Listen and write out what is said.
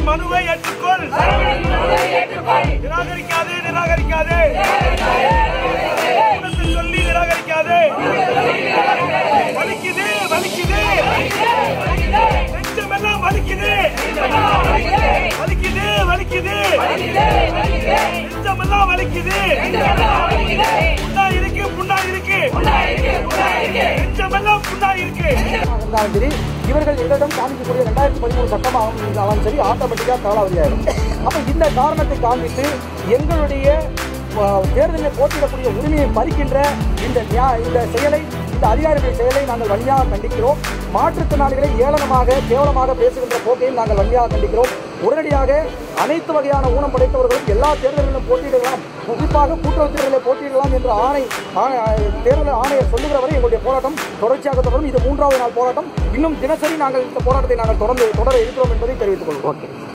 மனுவை ஏற்றுக்கொள். நிராகரிக்காதே நிராகரிக்காதே சொல்லி நிராகரிக்காதே. வலிக்குது வலிக்குது நெஞ்சமெல்லாம் வலிக்குது வலிக்குது வலிக்குது நெஞ்சமெல்லாம் வலிக்குது. புண்ணா இருக்கு புண்ணா இருக்கு நெஞ்சமெல்லாம் புண்ணா இருக்கு. இவர்கள் எங்களிடம் காமிக்கக்கூடிய 2013 சட்டமாக இருந்தாலும் சரி ஆட்டோமேட்டிக்கா காலாவதியாயிடும். அப்ப இந்த காரணத்தை காண்பித்து எங்களுடைய தேர்தலில் போட்டியிடக்கூடிய உரிமையை பறிக்கின்ற இந்த செயலை, இந்த அதிகாரிகளின் செயலை நாங்கள் வன்மையாக கண்டிக்கிறோம். மாற்றுத்திறனாளிகளை ஏளனமாக கேவலமாக பேசுகின்ற போக்கையும் நாங்கள் வன்மையாக கண்டிக்கிறோம். உடனடியாக அனைத்து வகையான ஊனம் படைத்தவர்களும் எல்லா தேர்தல்களிலும் போட்டியிடலாம், குறிப்பாக கூட்டுறவு தேர்தலில் போட்டியிடலாம் என்ற தேர்தல் ஆணையர் சொல்லுகிற வரை எங்களுடைய போராட்டம் தொடர்ச்சியாக தொடரும். இது 3வது நாள் போராட்டம். இன்னும் தினசரி நாங்கள் இந்த போராட்டத்தை தொடர இருக்கிறோம் என்பதை தெரிவித்துக் கொள்வோம்.